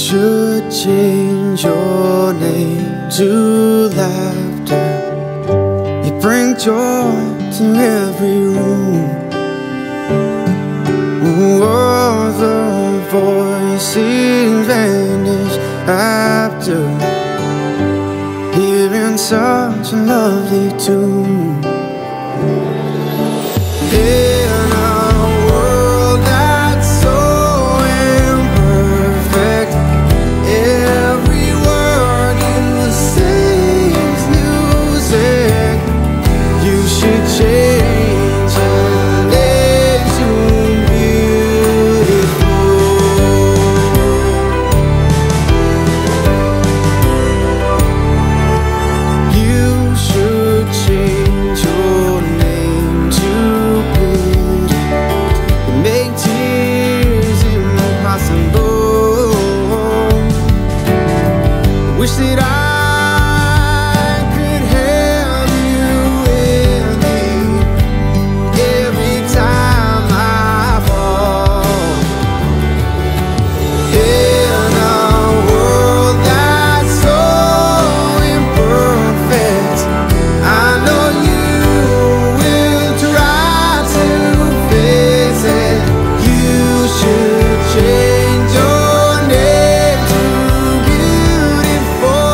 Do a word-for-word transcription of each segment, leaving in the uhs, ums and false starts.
should change your name to laughter. You bring joy to every room. All the voices vanish after hearing such a lovely tune. In a world that's so imperfect, every word you say is music. You should change your name to beautiful. You should change your name to good. Make tears impossible. Wish that I could have you with me every time I fall. In a world that's so imperfect, I know you will try to fix it. You should change your name to beautiful.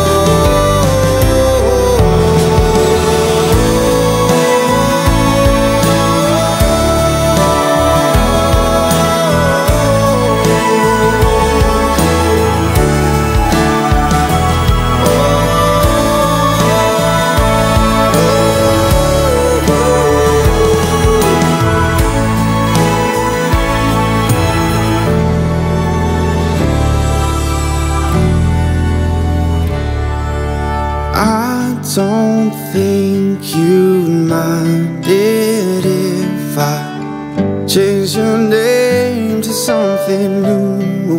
I don't think you'd mind it if I changed your name to something new.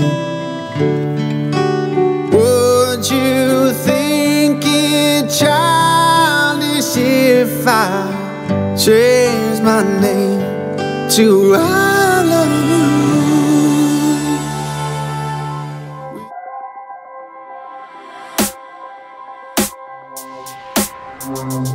Would you think it childish if I changed my name to I love you?